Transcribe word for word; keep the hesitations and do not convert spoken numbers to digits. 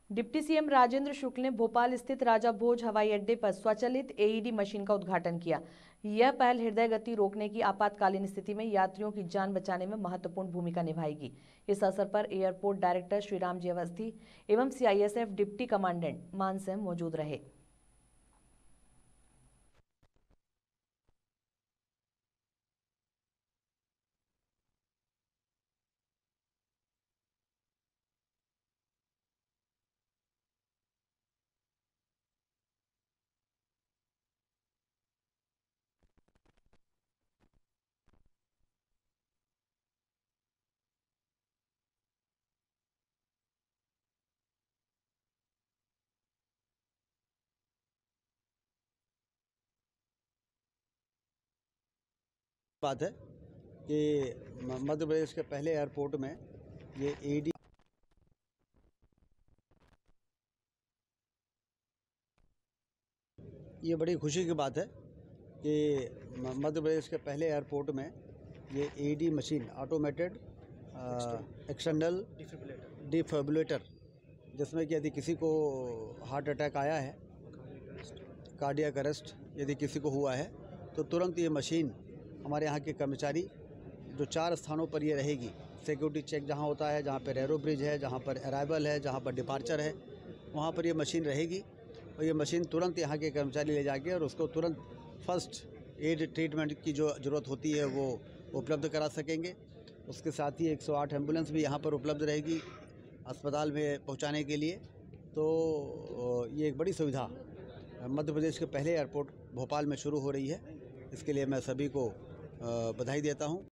Deputy CM Rajendra शुक्ल ने भोपाल स्थित राजा भोज हवाई अड्डे पर स्वचालित एईडी मशीन का उद्घाटन किया। यह पहल हृदय गति रोकने की आपातकालीन स्थिति में यात्रियों की जान बचाने में महत्वपूर्ण भूमिका निभाएगी। इस अवसर पर एयरपोर्ट डायरेक्टर श्रीराम जी अवस्थी एवं सीआईएसएफ डिप्टी कमांडेंट मानसिंह मौजूद रहे। बात है कि मध्य प्रदेश के पहले एयरपोर्ट में ये एईडी ये बड़ी खुशी की बात है कि मध्य प्रदेश के पहले एयरपोर्ट में ये AED machine automated external defibrillator, जिसमें कि यदि किसी को हार्ट अटैक आया है, कार्डियक अरेस्ट यदि किसी को हुआ है, तो तुरंत ये मशीन हमारे यहाँ के कर्मचारी जो चार स्थानों पर ये रहेगी, सिक्योरिटी चेक जहाँ होता है, जहाँ पर एरो ब्रिज है, जहाँ पर अराइवल है, जहाँ पर डिपार्चर है, वहाँ पर ये मशीन रहेगी और ये मशीन तुरंत यहाँ के कर्मचारी ले जाके और उसको तुरंत फर्स्ट एड ट्रीटमेंट की जो ज़रूरत होती है वो उपलब्ध करा सकेंगे। उसके साथ ही एक सौ आठ एम्बुलेंस भी यहाँ पर उपलब्ध रहेगी अस्पताल में पहुँचाने के लिए। तो ये एक बड़ी सुविधा मध्य प्रदेश के पहले एयरपोर्ट भोपाल में शुरू हो रही है। इसके लिए मैं सभी को बधाई देता हूं।